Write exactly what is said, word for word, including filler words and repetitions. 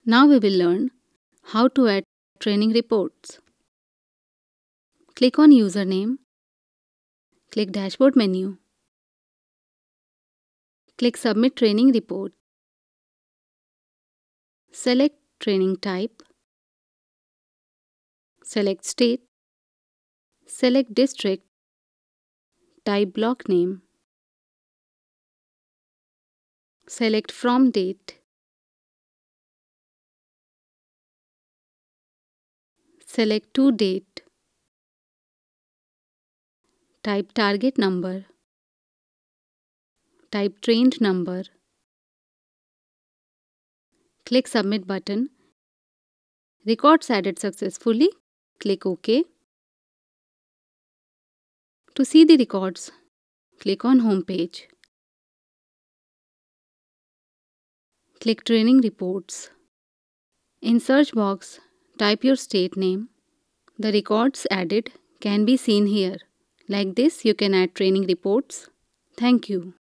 Now we will learn how to add training reports. Click on Username. Click Dashboard menu. Click Submit Training Report. Select Training Type. Select State. Select District. Type Block Name. Select From Date. Select To Date. Type Target Number. Type Trained Number. Click Submit button. Records added successfully. Click OK. To see the records, click on Home page. Click Training Reports. In search box, type your state name. The records added can be seen here. Like this, you can add training reports. Thank you.